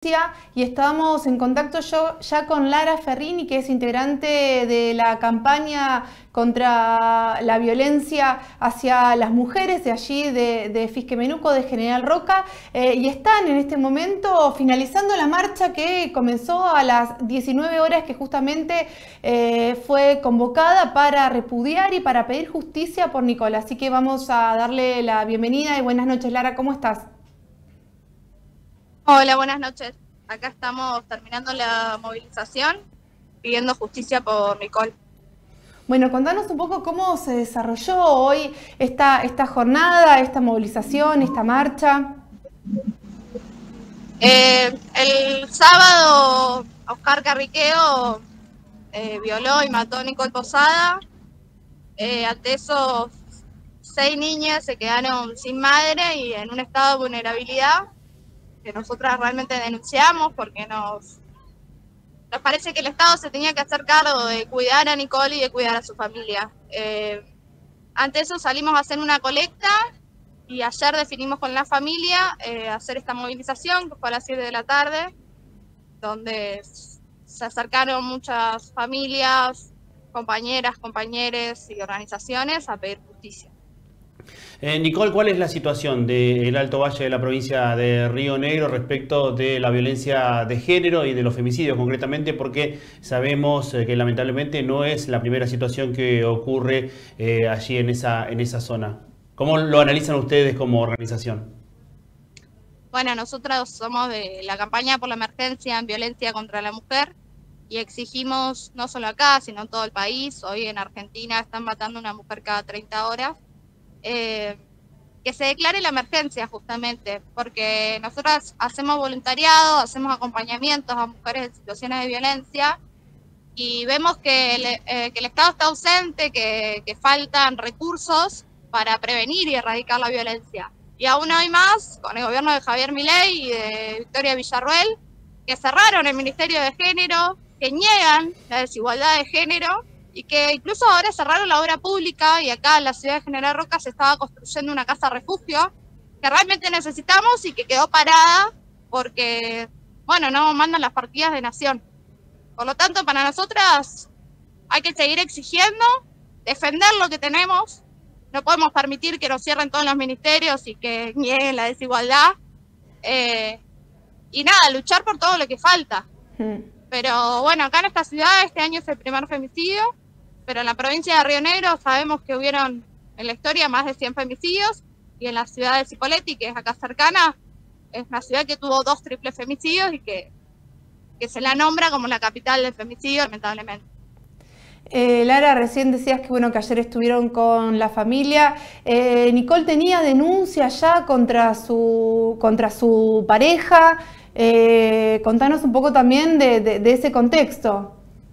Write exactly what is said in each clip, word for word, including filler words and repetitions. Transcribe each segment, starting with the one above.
Y estábamos en contacto yo ya con Lara Ferrini, que es integrante de la campaña contra la violencia hacia las mujeres de allí, de, de Fisquemenuco, de General Roca, eh, y están en este momento finalizando la marcha que comenzó a las diecinueve horas, que justamente eh, fue convocada para repudiar y para pedir justicia por Nicole. Así que vamos a darle la bienvenida y buenas noches, Lara, ¿cómo estás? Hola, buenas noches. Acá estamos terminando la movilización, pidiendo justicia por Nicole. Bueno, contanos un poco cómo se desarrolló hoy esta, esta jornada, esta movilización, esta marcha. Eh, el sábado, Oscar Carriqueo eh, violó y mató a Nicole Posada. Eh, ante eso, seis niñas se quedaron sin madre y en un estado de vulnerabilidad, que nosotras realmente denunciamos porque nos, nos parece que el Estado se tenía que hacer cargo de cuidar a Nicole y de cuidar a su familia. Eh, ante eso salimos a hacer una colecta y ayer definimos con la familia eh, hacer esta movilización, que fue a las siete de la tarde, donde se acercaron muchas familias, compañeras, compañeros y organizaciones a pedir justicia. Eh, Nicole, ¿cuál es la situación del Alto Valle de la provincia de Río Negro respecto de la violencia de género y de los femicidios concretamente? Porque sabemos eh, que lamentablemente no es la primera situación que ocurre eh, allí en esa, en esa zona. ¿Cómo lo analizan ustedes como organización? Bueno, nosotros somos de la campaña por la emergencia en violencia contra la mujer y exigimos, no solo acá, sino en todo el país, hoy en Argentina están matando a una mujer cada treinta horas, Eh, que se declare la emergencia justamente, porque nosotros hacemos voluntariado, hacemos acompañamientos a mujeres en situaciones de violencia y vemos que el, eh, que el Estado está ausente, que, que faltan recursos para prevenir y erradicar la violencia. Y aún hoy más, con el gobierno de Javier Milei y de Victoria Villarruel, que cerraron el Ministerio de Género, que niegan la desigualdad de género, y que incluso ahora cerraron la obra pública y acá en la ciudad de General Roca se estaba construyendo una casa refugio que realmente necesitamos y que quedó parada porque, bueno, no mandan las partidas de nación. Por lo tanto, para nosotras hay que seguir exigiendo, defender lo que tenemos, no podemos permitir que nos cierren todos los ministerios y que nieguen la desigualdad, eh, y nada, luchar por todo lo que falta. Mm. Pero bueno, acá en esta ciudad este año es el primer femicidio, pero en la provincia de Río Negro sabemos que hubieron en la historia más de cien femicidios, y en la ciudad de Cipolletti, que es acá cercana, es una ciudad que tuvo dos triples femicidios y que, que se la nombra como la capital del femicidio, lamentablemente. Eh, Lara, recién decías que bueno que ayer estuvieron con la familia. Eh, Nicole tenía denuncia ya contra su, contra su pareja. Eh, contanos un poco también de, de, de ese contexto.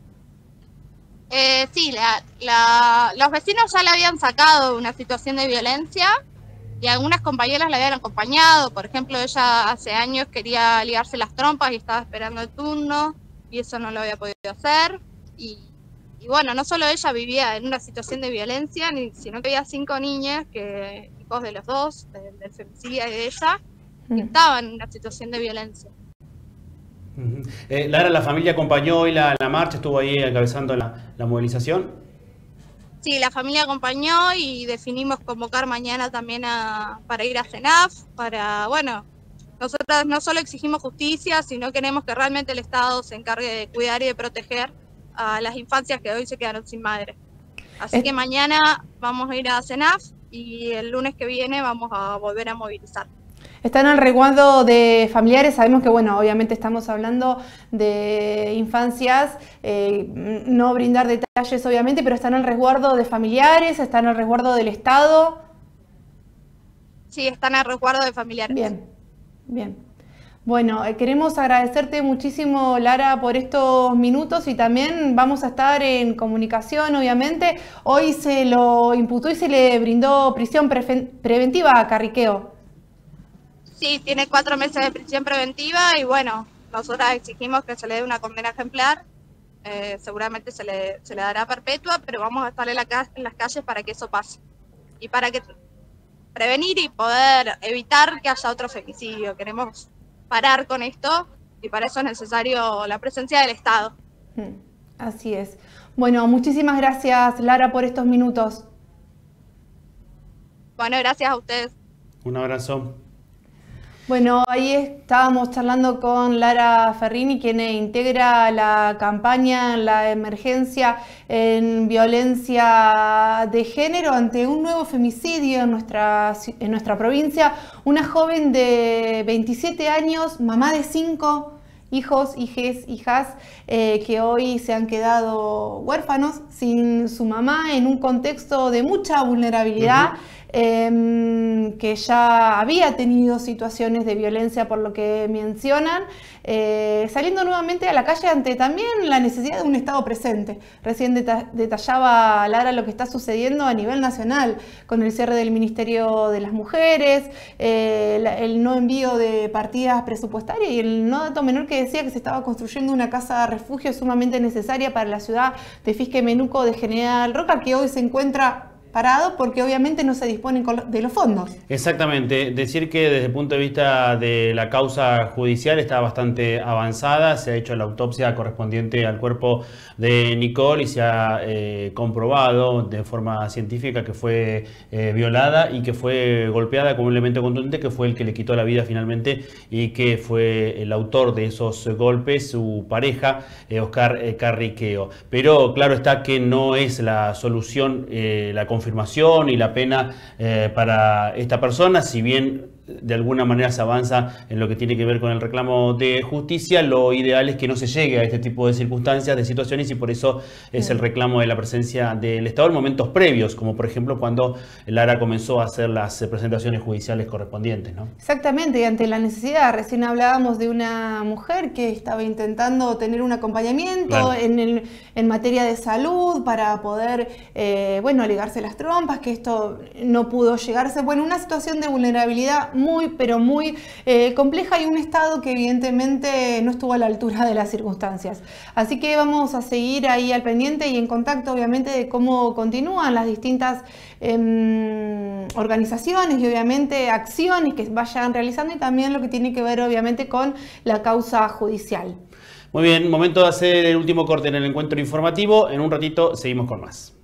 Eh, sí, la, la, los vecinos ya la habían sacado de una situación de violencia y algunas compañeras la habían acompañado. Por ejemplo, ella hace años quería ligarse las trompas y estaba esperando el turno y eso no lo había podido hacer. Y, y bueno, no solo ella vivía en una situación de violencia, sino que había cinco niñas, que, hijos de los dos, del, del femicidio y de ella, que estaban en una situación de violencia. Uh-huh. eh, Lara, ¿la familia acompañó hoy la, la marcha? ¿Estuvo ahí encabezando la, la movilización? Sí, la familia acompañó y definimos convocar mañana también a, para ir a CENAF, para, bueno, nosotras no solo exigimos justicia, sino queremos que realmente el Estado se encargue de cuidar y de proteger a las infancias que hoy se quedaron sin madre. Así es... que mañana vamos a ir a CENAF y el lunes que viene vamos a volver a movilizar. Están al resguardo de familiares, sabemos que, bueno, obviamente estamos hablando de infancias, eh, no brindar detalles obviamente, pero están al resguardo de familiares, están al resguardo del Estado. Sí, están al resguardo de familiares. Bien, bien. Bueno, eh, queremos agradecerte muchísimo, Lara, por estos minutos y también vamos a estar en comunicación, obviamente. Hoy se lo imputó y se le brindó prisión pre preventiva a Carriqueo. Sí, tiene cuatro meses de prisión preventiva y bueno, nosotras exigimos que se le dé una condena ejemplar. Eh, seguramente se le, se le dará perpetua, pero vamos a estar en, la, en las calles para que eso pase. Y para que prevenir y poder evitar que haya otro femicidio. Queremos parar con esto y para eso es necesario la presencia del Estado. Así es. Bueno, muchísimas gracias, Lara, por estos minutos. Bueno, gracias a ustedes. Un abrazo. Bueno, ahí estábamos charlando con Lara Ferrini, quien integra la campaña en la emergencia en violencia de género ante un nuevo femicidio en nuestra, en nuestra provincia. Una joven de veintisiete años, mamá de cinco hijos, hijes, hijas, eh, que hoy se han quedado huérfanos sin su mamá en un contexto de mucha vulnerabilidad. Uh-huh. Eh, que ya había tenido situaciones de violencia por lo que mencionan, eh, saliendo nuevamente a la calle ante también la necesidad de un Estado presente. Recién deta detallaba Lara lo que está sucediendo a nivel nacional con el cierre del Ministerio de las Mujeres, eh, la, el no envío de partidas presupuestarias y el no dato menor que decía que se estaba construyendo una casa de refugio sumamente necesaria para la ciudad de Fisquemenuco de General Roca, que hoy se encuentra parado porque obviamente no se disponen de los fondos. Exactamente, decir que desde el punto de vista de la causa judicial está bastante avanzada, se ha hecho la autopsia correspondiente al cuerpo de Nicole y se ha eh, comprobado de forma científica que fue eh, violada y que fue golpeada con un elemento contundente que fue el que le quitó la vida finalmente y que fue el autor de esos golpes, su pareja, eh, Oscar eh, Carriqueo. Pero claro está que no es la solución eh, la confirmación y la pena eh, para esta persona, si bien de alguna manera se avanza en lo que tiene que ver con el reclamo de justicia, lo ideal es que no se llegue a este tipo de circunstancias, de situaciones, y por eso es el reclamo de la presencia del Estado en momentos previos, como por ejemplo cuando Lara comenzó a hacer las presentaciones judiciales correspondientes, ¿no? Exactamente, y ante la necesidad, recién hablábamos de una mujer que estaba intentando tener un acompañamiento claro. en, el, en materia de salud para poder, eh, bueno, ligarse las trompas, que esto no pudo llegarse, bueno, una situación de vulnerabilidad muy, pero muy eh, compleja y un Estado que evidentemente no estuvo a la altura de las circunstancias. Así que vamos a seguir ahí al pendiente y en contacto obviamente de cómo continúan las distintas eh, organizaciones y obviamente acciones que vayan realizando y también lo que tiene que ver obviamente con la causa judicial. Muy bien, momento de hacer el último corte en el encuentro informativo. En un ratito seguimos con más.